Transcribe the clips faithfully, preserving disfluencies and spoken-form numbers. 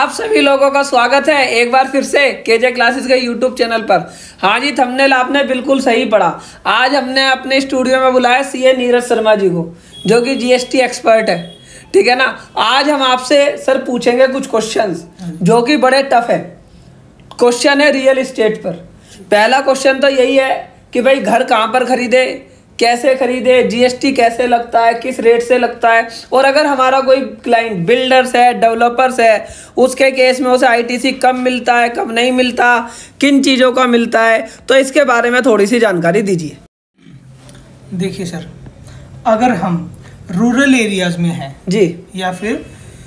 आप सभी लोगों का स्वागत है एक बार फिर से केजे क्लासेस के यूट्यूब चैनल पर। हाँ जी, थंबनेल आपने बिल्कुल सही पढ़ा। आज हमने अपने स्टूडियो में बुलाया सीए नीरज शर्मा जी को, जो कि जीएसटी एक्सपर्ट है। ठीक है ना। आज हम आपसे सर पूछेंगे कुछ क्वेश्चंस जो कि बड़े टफ है। क्वेश्चन है रियल एस्टेट पर। पहला क्वेश्चन तो यही है कि भाई घर कहाँ पर खरीदे, कैसे खरीदे, जीएसटी कैसे लगता है, किस रेट से लगता है, और अगर हमारा कोई क्लाइंट बिल्डर्स है, डेवलपर्स है, उसके केस में उसे आईटीसी कब मिलता है, कब नहीं मिलता, किन चीज़ों का मिलता है, तो इसके बारे में थोड़ी सी जानकारी दीजिए। देखिए सर, अगर हम रूरल एरियाज में हैं जी या फिर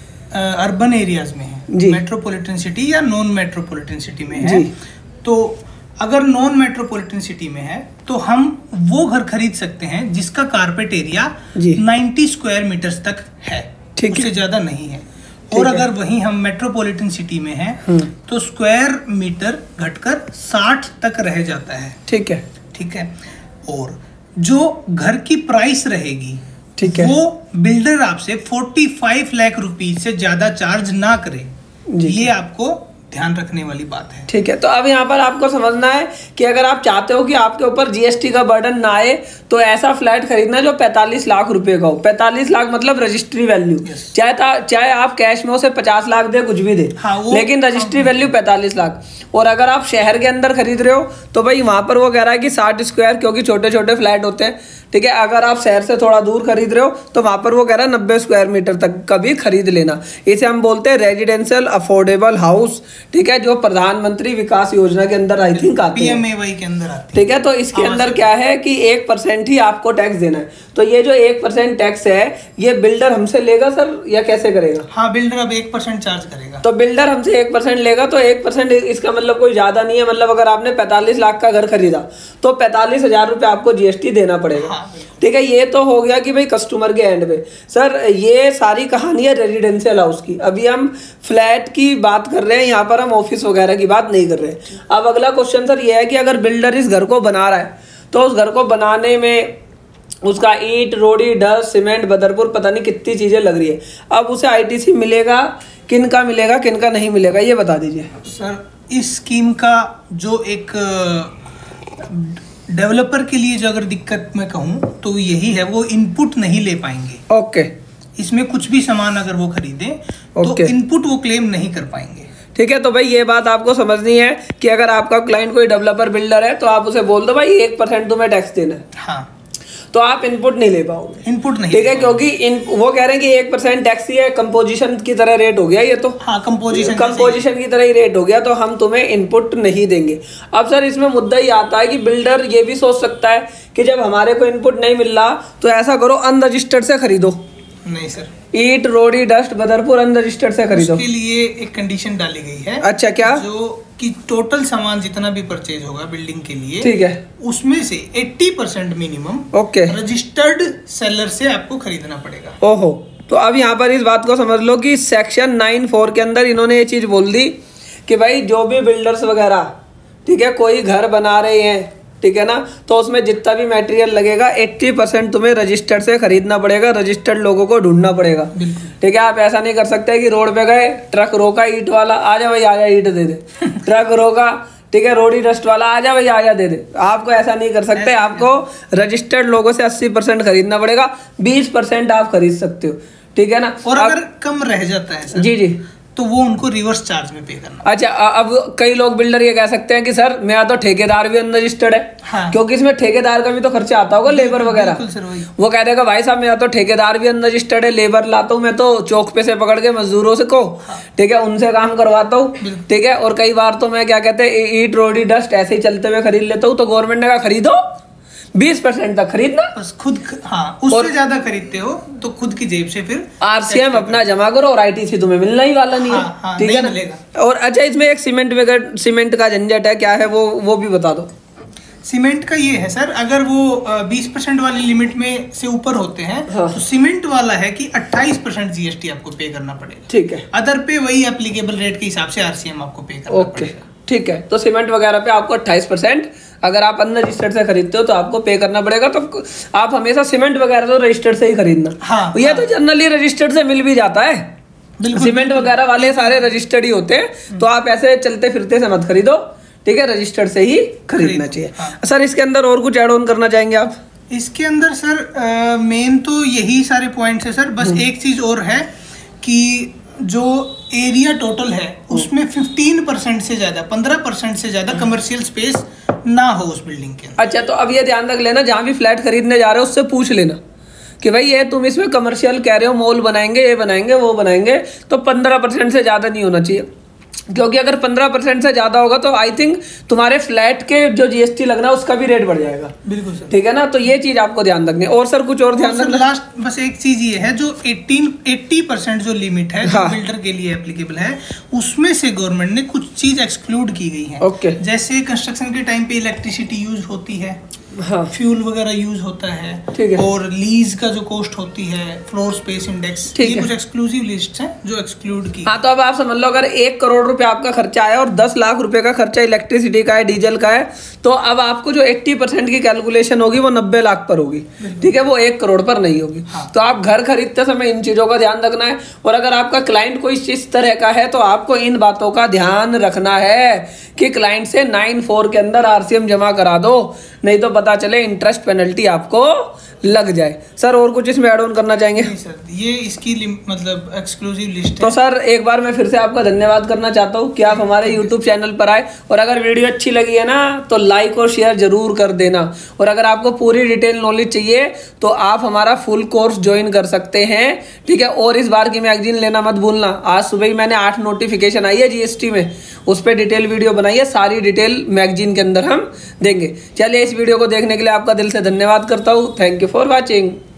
अर्बन एरियाज में हैं, मेट्रोपॉलिटन सिटी या नॉन मेट्रोपॉलिटन सिटी में हैं, तो अगर नॉन मेट्रोपॉलिटन सिटी में है तो हम वो घर खरीद सकते हैं जिसका कारपेट एरिया नब्बे स्क्वायर मीटर्स तक है, ठीक है, उससे ज्यादा नहीं है। और अगर वहीं हम मेट्रोपॉलिटन सिटी में हैं तो स्क्वायर मीटर घटकर साठ तक रह जाता है। ठीक है ठीक है। और जो घर की प्राइस रहेगी, ठीक है, वो बिल्डर आपसे पैंतालीस लाख रुपीस से ज्यादा चार्ज ना करे। ये आपको ध्यान रखने वाली बात है। ठीक है। तो अब यहाँ पर आपको समझना है कि अगर आप चाहते हो कि आपके ऊपर जीएसटी का बर्डन ना आए तो ऐसा फ्लैट खरीदना जो पैंतालीस लाख रुपए का हो। पैंतालीस लाख मतलब रजिस्ट्री वैल्यू। चाहे चाहे आप कैश में उसे पचास लाख दे, कुछ भी दे, हाँ, लेकिन रजिस्ट्री वैल्यू पैंतालीस लाख। और अगर आप शहर के अंदर खरीद रहे हो तो भाई वहां पर वो कह रहा है कि साठ स्क्वायर, क्योंकि छोटे छोटे फ्लैट होते हैं। ठीक है। अगर आप शहर से थोड़ा दूर खरीद रहे हो तो वहां पर वो कह रहा है नब्बे स्क्वायर मीटर तक का भी खरीद लेना। इसे हम बोलते हैं रेजिडेंशियल अफोर्डेबल हाउस। ठीक है। जो प्रधानमंत्री विकास योजना के अंदर आई थिंक आती है, पीएमएवाई के अंदर आती है। ठीक है। तो इसके अंदर क्या है कि एक परसेंट ही आपको टैक्स देना है। तो ये जो एक परसेंट टैक्स है ये बिल्डर हमसे लेगा सर, या कैसे करेगा? हाँ, बिल्डर अब एक परसेंट चार्ज करेगा। तो बिल्डर हमसे एक परसेंट लेगा तो एक परसेंट इसका मतलब कोई ज्यादा नहीं है। मतलब अगर आपने पैंतालीस लाख का घर खरीदा तो पैंतालीस हजार रुपए आपको जीएसटी देना पड़ेगा। हाँ, ठीक है। ये तो हो गया कि भाई कस्टमर के एंड पे। सर ये सारी कहानी है रेजिडेंशियल हाउस की। अभी हम फ्लैट की बात कर रहे हैं, यहाँ पर हम ऑफिस वगैरह की बात नहीं कर रहे हैं। अब अगला क्वेश्चन सर ये है कि अगर बिल्डर इस घर को बना रहा है तो उस घर को बनाने में उसका ईंट, रोड़ी, डस्ट, सीमेंट, बदरपुर, पता नहीं कितनी चीजें लग रही है। अब उसे आईटीसी मिलेगा, किन का मिलेगा, किन का नहीं मिलेगा, ये बता दीजिए सर। इस स्कीम का जो एक डेवलपर के लिए जो अगर दिक्कत मैं कहूँ तो यही है, वो इनपुट नहीं ले पाएंगे। ओके। इसमें कुछ भी सामान अगर वो खरीदें तो इनपुट वो क्लेम नहीं कर पाएंगे। ठीक है। तो भाई ये बात आपको समझनी है कि अगर आपका क्लाइंट कोई डेवलपर बिल्डर है तो आप उसे बोल दो भाई एक परसेंट तुम्हें टैक्स देना है, हाँ, तो आप इनपुट नहीं ले पाओगे। इनपुट नहीं, ठीक है, क्योंकि इन वो कह रहे हैं कि एक परसेंट टैक्स ही है, कंपोजिशन की तरह रेट हो गया ये तो। हाँ, कंपोजिशन कंपोजिशन की तरह ही रेट हो गया, तो हम तुम्हें इनपुट नहीं देंगे। अब सर इसमें मुद्दा ये आता है कि बिल्डर ये भी सोच सकता है कि जब हमारे को इनपुट नहीं मिल रहा तो ऐसा करो अनरजिस्टर्ड से खरीदो। नहीं सर, ईट, रोड़ी, डस्ट, बदरपुर अनरजिस्टर्ड से खरीदो। उसके लिए एक कंडीशन डाली गई है। अच्छा, क्या? जो कि टोटल सामान जितना भी परचेज होगा बिल्डिंग के लिए, ठीक है, उसमें से अस्सी percent minimum okay registered seller से आपको खरीदना पड़ेगा। ओहो। तो अब यहाँ पर इस बात को समझ लो कि सेक्शन नाइन फोर के अंदर इन्होंने ये चीज बोल दी कि भाई जो भी बिल्डर्स वगैरह, ठीक है, कोई घर बना रहे हैं, ठीक है ना, तो उसमें जितना भी मटेरियल लगेगा अस्सी परसेंट तुम्हें रजिस्टर्ड से खरीदना पड़ेगा, रजिस्टर्ड लोगों को ढूंढना पड़ेगा। ठीक है। आप ऐसा नहीं कर सकते कि रोड पे गए, ट्रक रोका, ईट वाला आ जा भाई, आ जा ईट दे दे, ट्रक रोका, ठीक है, रोडी डस्ट वाला आ जा भाई, आ जा दे दे। आपको ऐसा नहीं कर सकते। आपको रजिस्टर्ड लोगों से अस्सी परसेंट खरीदना पड़ेगा, बीस परसेंट आप खरीद सकते हो। ठीक है ना। और अगर कम रह जाता है सर, जी जी, तो वो उनको रिवर्स चार्ज में पे करना। अच्छा, अब कई लोग बिल्डर ये कह सकते हैं कि सर मेरा तो ठेकेदार भी अनरजिस्टर्ड है, हाँ, क्योंकि इसमें ठेकेदार का भी तो खर्चा आता होगा, लेबर वगैरह। वो कह देगा भाई साहब मेरा तो ठेकेदार भी अनरजिस्टर्ड है, लेबर लाता हूँ मैं तो चौक पे से पकड़ के मजदूरों से को, ठीक है, उनसे काम करवाता हूँ। ठीक है। और कई बार तो मैं क्या कहते हैं ईट, रोडी, डस्ट ऐसे ही चलते हुए खरीद लेता हूँ, तो गवर्नमेंट ने कहा खरीदो बीस परसेंट तक खरीदना, बस खुद, हाँ, उससे ज्यादा खरीदते हो तो खुद की जेब से फिर आरसीएम अपना जमा करो और आईटीसी तुम्हें मिलना ही वाला नहीं है। हाँ, हाँ, ठीक है ना। और अच्छा, इसमें एक सीमेंट वगैरह सीमेंट का झंझट है, क्या है वो वो भी बता दो। सीमेंट का ये है सर, अगर वो बीस परसेंट वाली लिमिट में से ऊपर होते हैं, हाँ, तो सीमेंट वाला है कि अट्ठाईस परसेंट जीएसटी आपको पे करना पड़ेगा। ठीक है। अदर पे वही एप्लीकेबल रेट के हिसाब से आरसीएम आपको पे करना पड़ेगा। ठीक है। तो सीमेंट वगैरह पे आपको अट्ठाईस परसेंट, अगर आप अनरजिस्टर्ड से खरीदते हो तो आपको पे करना पड़ेगा। तो आप हमेशा सीमेंट वगैरह तो रजिस्टर्ड से ही खरीदना। हाँ, ये हाँ, तो जनरली रजिस्टर्ड से मिल भी जाता है। सीमेंट वगैरह वाले सारे रजिस्टर्ड ही होते हैं, तो आप ऐसे चलते फिरते से मत खरीदो, ठीक है, रजिस्टर्ड से ही खरीदना चाहिए। हाँ। सर इसके अंदर और कुछ ऐड ऑन करना चाहेंगे आप? इसके अंदर सर मेन तो यही सारे पॉइंट्स है सर, बस एक चीज और है कि जो एरिया टोटल है उसमें पंद्रह परसेंट से ज्यादा पंद्रह परसेंट से ज्यादा कमर्शियल स्पेस ना हो उस बिल्डिंग के। अच्छा, तो अब ये ध्यान रख लेना, जहाँ भी फ्लैट खरीदने जा रहे हो उससे पूछ लेना कि भाई ये तुम इसमें कमर्शियल कह रहे हो, मॉल बनाएंगे, ये बनाएंगे, वो बनाएंगे, तो पंद्रह परसेंट से ज्यादा नहीं होना चाहिए, क्योंकि अगर पंद्रह परसेंट से ज्यादा होगा तो आई थिंक तुम्हारे फ्लैट के जो जीएसटी लगना है उसका भी रेट बढ़ जाएगा। बिल्कुल सर, ठीक है ना, तो ये चीज आपको ध्यान रखनी है। और सर कुछ और ध्यान रखना? लास्ट बस एक चीज ये है, जो अठारह अस्सी परसेंट जो लिमिट है, हाँ, जो बिल्डर के लिए एप्लीकेबल है, उसमें से गवर्नमेंट ने कुछ चीज एक्सक्लूड की गई है। ओके, जैसे कंस्ट्रक्शन के टाइम पे इलेक्ट्रिसिटी यूज होती है, हाँ, फ्यूल वगैरह यूज होता है, ठीक है, और लीज का जो कॉस्ट होती है, फ्लोर स्पेस इंडेक्स, ये कुछ एक्सक्लूसिव लिस्ट हैं जो एक्सक्लूड की। हाँ, तो अब आप समझ लो अगर एक करोड़ रुपए आपका खर्चा आया और दस लाख रुपए का खर्चा इलेक्ट्रिसिटी का है, डीजल का है, तो अब आपको जो अस्सी परसेंट की कैलकुलेशन होगी वो नब्बे लाख पर होगी, ठीक है, वो एक करोड़ पर नहीं होगी। हाँ। तो आप घर खरीदते समय इन चीजों का ध्यान रखना है, और अगर आपका क्लाइंट कोई इस तरह का है तो आपको इन बातों का ध्यान रखना है कि क्लाइंट से नाइन फोर के अंदर आरसीएम जमा करा दो, नहीं तो पता चले इंटरेस्ट पेनल्टी आपको लग जाए। सर और कुछ इसमें ऐड ऑन करना चाहेंगे? नहीं सर, ये इसकी मतलब एक्सक्लूसिव लिस्ट है। तो सर एक बार मैं फिर से आपका धन्यवाद करना चाहता हूँ कि आप हमारे यूट्यूब चैनल पर आए, और अगर वीडियो अच्छी लगी है ना तो लाइक और शेयर जरूर कर देना, और अगर आपको पूरी डिटेल नॉलेज चाहिए तो आप हमारा फुल कोर्स ज्वाइन कर सकते हैं, ठीक है। और इस बार की मैगजीन लेना मत भूलना, आज सुबह ही मैंने आठ नोटिफिकेशन आई है जीएसटी में, उस पर डिटेल वीडियो बनाई है, सारी डिटेल मैगजीन के अंदर हम देंगे। चलिए इस वीडियो को देखने के लिए आपका दिल से धन्यवाद करता हूँ। Thank you for watching.